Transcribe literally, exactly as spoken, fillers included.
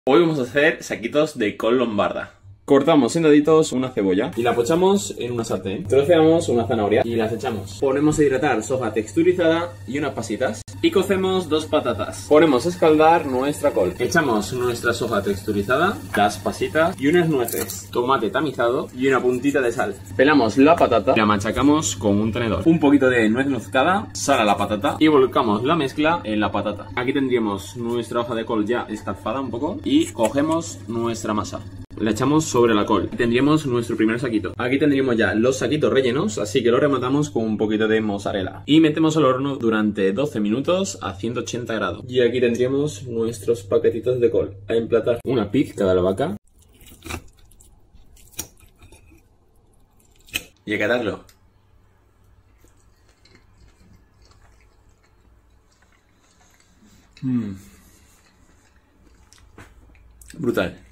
Hoy vamos a hacer saquitos de col lombarda. Cortamos en daditos una cebolla y la pochamos en una sartén. Troceamos una zanahoria y las echamos. Ponemos a hidratar soja texturizada y unas pasitas. Y cocemos dos patatas. Ponemos a escaldar nuestra col. Echamos nuestra soja texturizada, las pasitas y unas nueces, tomate tamizado y una puntita de sal. Pelamos la patata y la machacamos con un tenedor. Un poquito de nuez moscada, sal a la patata y volcamos la mezcla en la patata. Aquí tendríamos nuestra hoja de col ya escalfada un poco y cogemos nuestra masa. La echamos sobre la col. Tendríamos nuestro primer saquito. Aquí tendríamos ya los saquitos rellenos, así que lo rematamos con un poquito de mozzarella. Y metemos al horno durante doce minutos a ciento ochenta grados. Y aquí tendríamos nuestros paquetitos de col. A emplatar una pizca de albahaca. Y a catarlo. Mmm. Brutal.